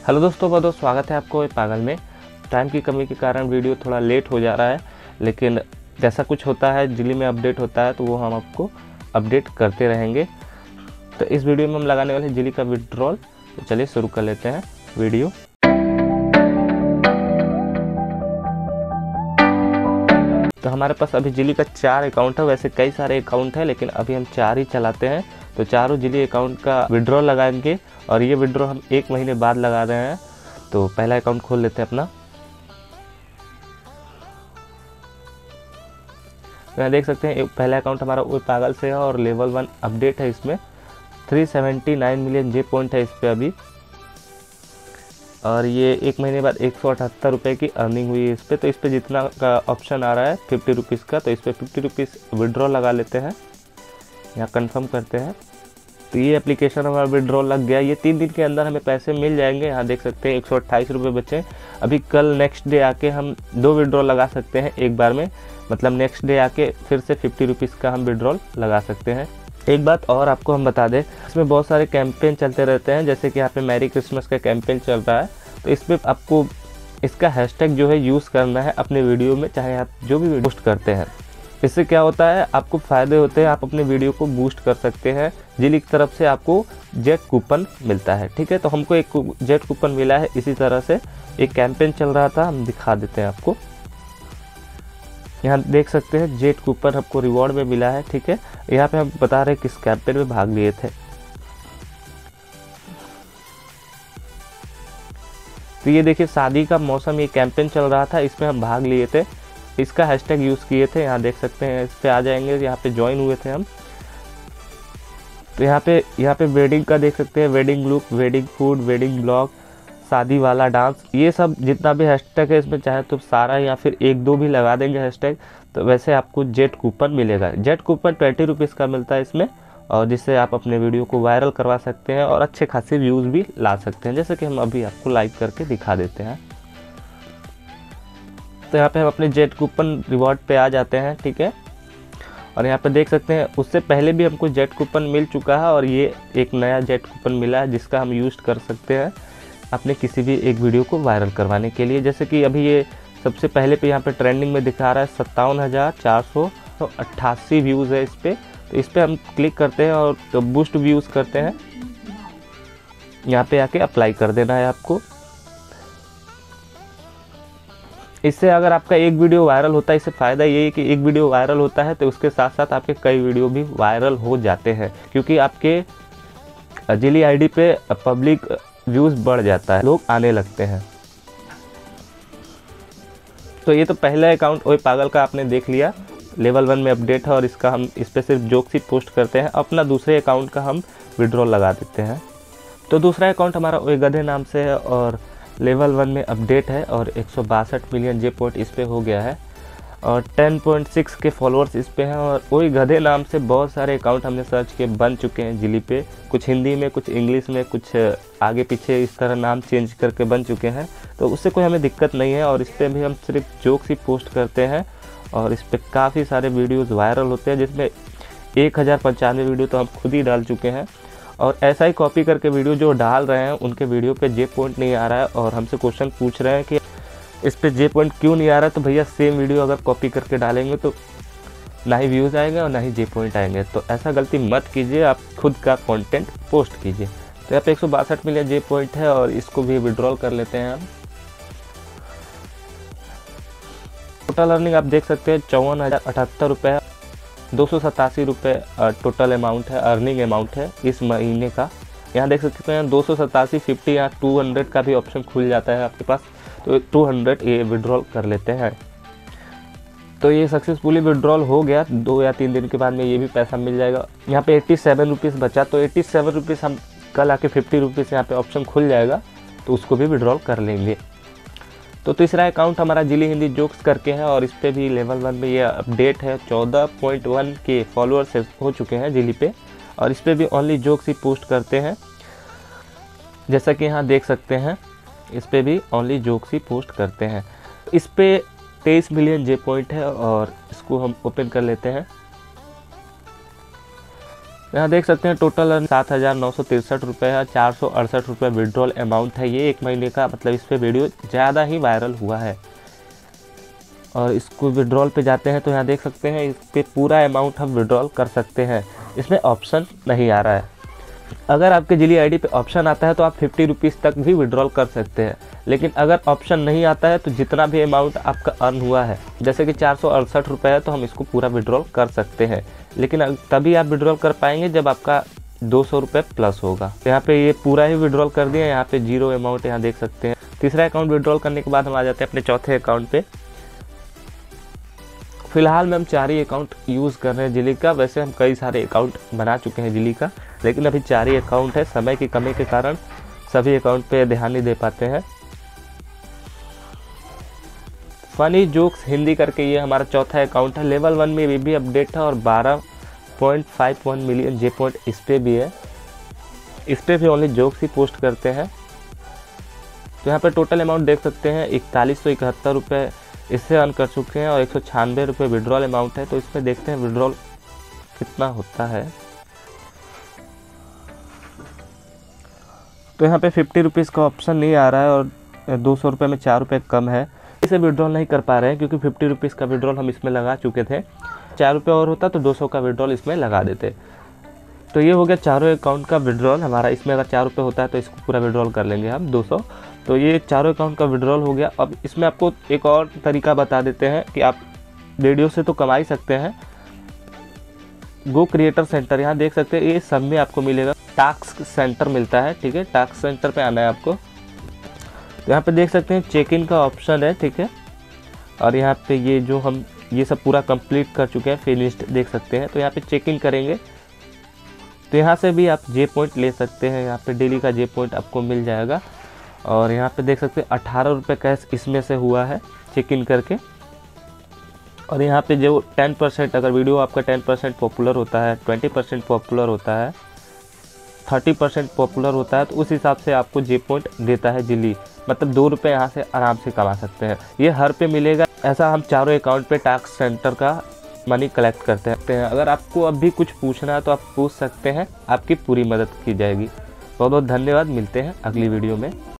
Hello दोस्तों, बहुत बहुत स्वागत है आपको पागल में। टाइम की कमी के कारण वीडियो थोड़ा लेट हो जा रहा है, लेकिन जैसा कुछ होता है जिली में अपडेट होता है तो वो हम आपको अपडेट करते रहेंगे। तो इस वीडियो में हम लगाने वाले हैं जिली का विड्रॉल। तो चलिए शुरू कर लेते हैं वीडियो। तो हमारे पास अभी जिली का 4 अकाउंट है। वैसे कई सारे अकाउंट है लेकिन अभी हम 4 ही चलाते हैं। तो चारों जिली अकाउंट का विड्रॉल लगाएंगे और ये विड्रॉल हम 1 महीने बाद लगा रहे हैं। तो पहला अकाउंट खोल लेते हैं अपना। तो यहाँ देख सकते हैं पहला अकाउंट हमारा ओए पागल से है और लेवल 1 अपडेट है। इसमें 379 मिलियन जे पॉइंट है इस पर अभी, और ये 1 महीने बाद 178 रुपये की अर्निंग हुई है इस पर। तो इस पर जितना का ऑप्शन आ रहा है 50 रुपीज़ का, तो इस पर 50 रुपीज़ विड्रॉल लगा लेते हैं। यहाँ कंफर्म करते हैं। तो ये एप्लीकेशन हमारा विड्रॉल लग गया। ये 3 दिन के अंदर हमें पैसे मिल जाएंगे। यहाँ देख सकते हैं 128 रुपये बचे। अभी कल नेक्स्ट डे आके हम 2 विड्रॉल लगा सकते हैं एक बार में, मतलब नेक्स्ट डे आके फिर से 50 रुपीज़ का हम विड्रॉल लगा सकते हैं। एक बात और आपको हम बता दें, इसमें बहुत सारे कैंपेन चलते रहते हैं। जैसे कि यहाँ पे मैरी क्रिसमस का कैंपेन चल रहा है, तो इस पर आपको इसका हैशटैग जो है यूज़ करना है अपने वीडियो में, चाहे आप जो भी पोस्ट करते हैं। इससे क्या होता है, आपको फ़ायदे होते हैं, आप अपने वीडियो को बूस्ट कर सकते हैं। जिली की तरफ से आपको जेट कूपन मिलता है। ठीक है, तो हमको एक जेट कूपन मिला है। इसी तरह से एक कैंपेन चल रहा था, हम दिखा देते हैं आपको। यहाँ देख सकते हैं जेट कूपन हमको रिवॉर्ड में मिला है। ठीक है, यहाँ पे हम बता रहे हैं किस कैंपेन में भाग लिए थे। तो ये देखिए शादी का मौसम ये कैंपेन चल रहा था, इसमें हम भाग लिए थे, इसका हैशटैग यूज़ किए थे। यहाँ देख सकते हैं, इस पे आ जाएंगे, यहाँ पे ज्वाइन हुए थे हम। तो यहाँ पे वेडिंग का देख सकते हैं, wedding look, wedding food, wedding blog, शादी वाला डांस, ये सब जितना भी हैशटैग है इसमें चाहे तो सारा या फिर 1-2 भी लगा देंगे हैशटैग, तो वैसे आपको जेट कूपन मिलेगा। जेट कूपन 20 रुपीज़ का मिलता है इसमें, और जिससे आप अपने वीडियो को वायरल करवा सकते हैं और अच्छे खासे व्यूज़ भी ला सकते हैं, जैसे कि हम अभी आपको लाइव करके दिखा देते हैं। तो यहाँ पे हम अपने जेट कूपन रिवॉर्ड पे आ जाते हैं। ठीक है, और यहाँ पे देख सकते हैं उससे पहले भी हमको जेट कूपन मिल चुका है, और ये एक नया जेट कूपन मिला है जिसका हम यूज़ कर सकते हैं अपने किसी भी एक वीडियो को वायरल करवाने के लिए। जैसे कि अभी ये सबसे पहले पे यहाँ पे ट्रेंडिंग में दिखा रहा है 57,488 व्यूज़ है इस पर। तो इस पर हम क्लिक करते हैं और तो बूस्ट व्यूज़ करते हैं। यहाँ पे आके अप्लाई कर देना है आपको। इससे अगर आपका एक वीडियो वायरल होता है, इससे फ़ायदा ये है कि एक वीडियो वायरल होता है तो उसके साथ साथ आपके कई वीडियो भी वायरल हो जाते हैं, क्योंकि आपके जिली आईडी पे पब्लिक व्यूज़ बढ़ जाता है, लोग आने लगते हैं। तो ये तो पहला अकाउंट ओए पागल का आपने देख लिया, लेवल 1 में अपडेट है, और इसका हम इस पर सिर्फ जोक्स ही पोस्ट करते हैं। अपना दूसरे अकाउंट का हम विड्रॉल लगा देते हैं। तो दूसरा अकाउंट हमारा ओए गधे नाम से है और लेवल 1 में अपडेट है, और 162 मिलियन जे पॉइंट इस पे हो गया है, और 10.6 के फॉलोअर्स इस पे हैं। और ओए गधे नाम से बहुत सारे अकाउंट हमने सर्च किए, बन चुके हैं जिली पे, कुछ हिंदी में, कुछ इंग्लिश में, कुछ आगे पीछे इस तरह नाम चेंज करके बन चुके हैं। तो उससे कोई हमें दिक्कत नहीं है, और इस पर भी हम सिर्फ जोक्स ही पोस्ट करते हैं, और इस पर काफ़ी सारे वीडियोज़ वायरल होते हैं, जिसमें 1095 वीडियो तो हम खुद ही डाल चुके हैं। और ऐसा ही कॉपी करके वीडियो जो डाल रहे हैं उनके वीडियो पे जे पॉइंट नहीं आ रहा है, और हमसे क्वेश्चन पूछ रहे हैं कि इस पे जे पॉइंट क्यों नहीं आ रहा है। तो भैया सेम वीडियो अगर कॉपी करके डालेंगे तो ना ही व्यूज़ आएंगे और ना ही जे पॉइंट आएंगे। तो ऐसा गलती मत कीजिए, आप खुद का कंटेंट पोस्ट कीजिए। तो यहाँ पे 162 मिलियन जे पॉइंट है, और इसको भी विड्रॉल कर लेते हैं हम। टोटल अर्निंग आप देख सकते हैं 54,078 रुपये, 287 रुपये टोटल अमाउंट है, अर्निंग अमाउंट है इस महीने का। यहाँ देख सकते हैं 287, 50 या 200 का भी ऑप्शन खुल जाता है आपके पास, तो 200 ये विड्रॉल कर लेते हैं। तो ये सक्सेसफुली विड्रॉल हो गया। 2 या 3 दिन के बाद में ये भी पैसा मिल जाएगा। यहाँ पे 87 रुपीज़ बचा, तो 87 रुपीज़ हम कल आके 50 रुपीज़ यहाँ पे ऑप्शन खुल जाएगा, तो उसको भी विड्रॉल कर लेंगे। तो तीसरा अकाउंट हमारा जिली हिंदी जोक्स करके है, और इस पर भी लेवल 1 में ये अपडेट है। 14.1 के फॉलोअर्स हो चुके हैं जिली पे, और इस पर भी ओनली जोक्स ही पोस्ट करते हैं। जैसा कि यहाँ देख सकते हैं, इस पर भी ओनली जोक्स ही पोस्ट करते हैं। इस पे 23 मिलियन जे पॉइंट है, और इसको हम ओपन कर लेते हैं। यहाँ देख सकते हैं टोटल 7,963 रुपये है, 468 रुपये विड्रॉल अमाउंट है। ये 1 महीने का, मतलब इस पर वीडियो ज़्यादा ही वायरल हुआ है। और इसको विड्रॉल पे जाते हैं तो यहाँ देख सकते हैं इस पर पूरा अमाउंट हम विड्रॉल कर सकते हैं। इसमें ऑप्शन नहीं आ रहा है। अगर आपके जिली आईडी पे ऑप्शन आता है तो आप 50 रुपीज़ तक भी विड्रॉल कर सकते हैं। लेकिन अगर ऑप्शन नहीं आता है तो जितना भी अमाउंट आपका अर्न हुआ है, जैसे कि 468 रुपये है, तो हम इसको पूरा विड्रॉल कर सकते हैं। लेकिन तभी आप विड्रॉल कर पाएंगे जब आपका 200 रुपये प्लस होगा। तो यहाँ पे ये पूरा ही विड्रॉल कर दिया। यहाँ पे 0 अमाउंट यहाँ देख सकते हैं। तीसरा अकाउंट विड्रॉल करने के बाद हम आ जाते हैं अपने चौथे अकाउंट पे। फिलहाल में हम 4 ही अकाउंट यूज़ कर रहे हैं जिली का। वैसे हम कई सारे अकाउंट बना चुके हैं जिली का, लेकिन अभी 4 ही अकाउंट है। समय की कमी के कारण सभी अकाउंट पे ध्यान नहीं दे पाते हैं। फनी जोक्स हिंदी करके ये हमारा चौथा अकाउंट है। लेवल 1 में ये भी अपडेट है और 12.51 मिलियन जे पॉइंट इस पर भी है। इस पर भी ओनली जोक्स ही पोस्ट करते हैं। तो यहाँ पे टोटल अमाउंट देख सकते हैं 4171 रुपये इससे अर्न कर चुके हैं और 196 रुपये विड्रॉल अमाउंट है। तो इसमें देखते हैं विड्रॉल कितना होता है। तो यहाँ पे 50 रुपीज़ का ऑप्शन नहीं आ रहा है और 200 रुपये में 4 रुपये कम है। इसे विड्रॉल नहीं कर पा रहे हैं क्योंकि 50 रुपीज़ का विड्रॉल हम इसमें लगा चुके थे। 4 रुपये और होता तो 200 का विड्रॉल इसमें लगा देते। तो ये हो गया चारों अकाउंट का विड्रॉल हमारा। इसमें अगर 4 रुपये होता है तो इसको पूरा विड्रॉल कर लेंगे हम 200। तो ये चारों अकाउंट का विड्रॉल हो गया। अब इसमें आपको एक और तरीका बता देते हैं कि आप वीडियो से तो कमा ही सकते हैं। गो क्रिएटर सेंटर यहाँ देख सकते हैं, ये सब में आपको मिलेगा। टास्क सेंटर मिलता है, ठीक है। टास्क सेंटर पे आना है आपको। तो यहाँ पे देख सकते हैं चेक इन का ऑप्शन है, ठीक है। और यहाँ पे ये जो हम ये सब पूरा कंप्लीट कर चुके हैं, फिनिश्ड देख सकते हैं। तो यहाँ पे चेक इन करेंगे तो यहाँ से भी आप जे पॉइंट ले सकते हैं। यहाँ पे डेली का जे पॉइंट आपको मिल जाएगा। और यहाँ पे देख सकते हैं 18 रुपये कैश इसमें से हुआ है चेक इन करके। और यहाँ पे जो 10%, अगर वीडियो आपका 10% पॉपुलर होता है, 20% पॉपुलर होता है, 30% पॉपुलर होता है, तो उस हिसाब से आपको जे पॉइंट देता है जिली। मतलब 2 रुपये यहाँ से आराम से कमा सकते हैं। ये हर पे मिलेगा। ऐसा हम चारों अकाउंट पे टास्क सेंटर का मनी कलेक्ट करते हैं। अगर आपको अब भी कुछ पूछना है तो आप पूछ सकते हैं, आपकी पूरी मदद की जाएगी। बहुत बहुत धन्यवाद। मिलते हैं अगली वीडियो में।